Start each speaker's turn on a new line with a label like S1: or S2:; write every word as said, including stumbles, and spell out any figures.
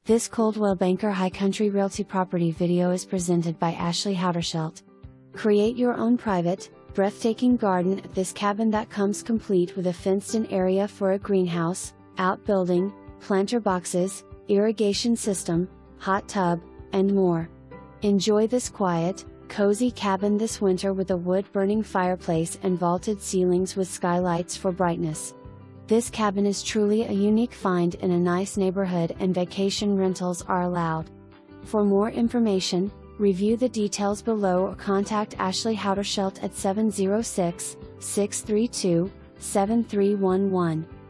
S1: This Coldwell Banker High Country Realty property video is presented by Ashley Hauterschelt. Create your own private, breathtaking garden at this cabin that comes complete with a fenced-in area for a greenhouse, outbuilding, planter boxes, irrigation system, hot tub, and more. Enjoy this quiet, cozy cabin this winter with a wood-burning fireplace and vaulted ceilings with skylights for brightness. This cabin is truly a unique find in a nice neighborhood, and vacation rentals are allowed. For more information, review the details below or contact Ashley Hauterschelt at seven zero six, six three two, seven three one one.